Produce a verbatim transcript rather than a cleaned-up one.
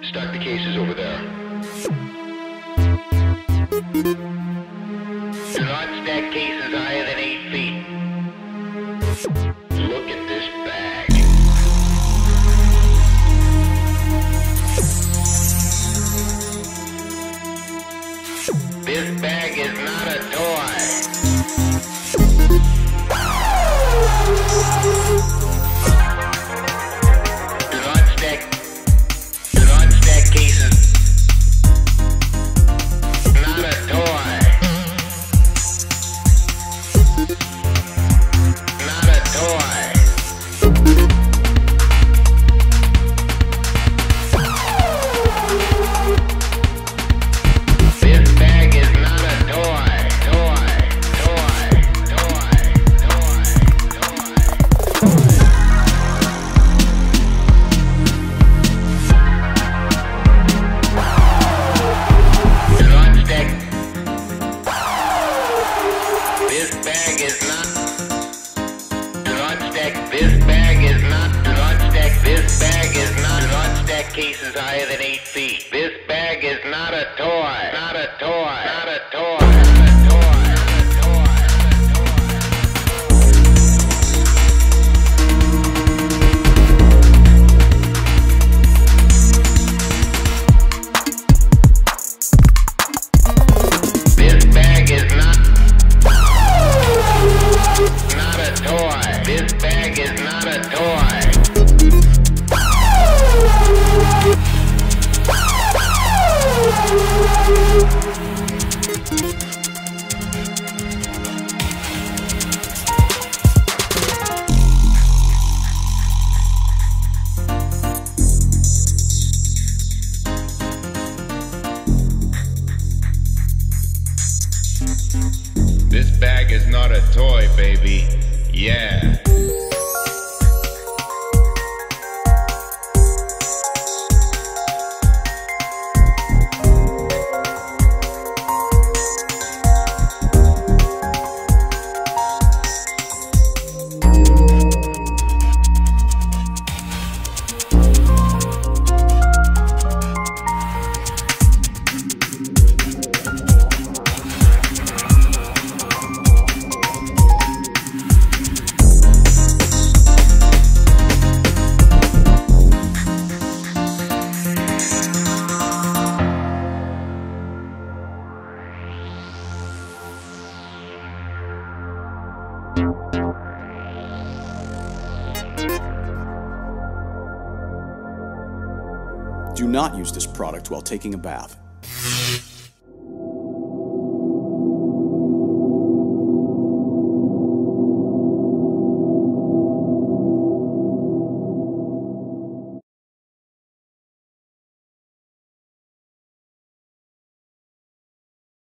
Start the cases over there. Do not stack cases higher than eight feet. Look at this bag. This bag is not a toy. Do not stack, do not stack cases. Not a toy. Not a toy. This bag is not a toy. Toy, toy, toy, toy, toy. Do not stack. This bag is not. Do not stack. This bag is not. Do not stack. This bag is not. Do not stack cases higher than eight feet. This bag is not a toy. Not a toy. Not a toy. Not a toy. Not a toy. This bag is not. Not a toy. This bag is not a toy. This bag is not a toy, baby. Yeah. Do not use this product while taking a bath.